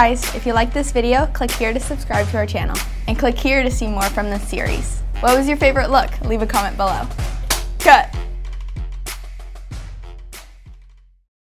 guys, if you like this video, click here to subscribe to our channel, and click here to see more from this series. What was your favorite look? Leave a comment below. Cut!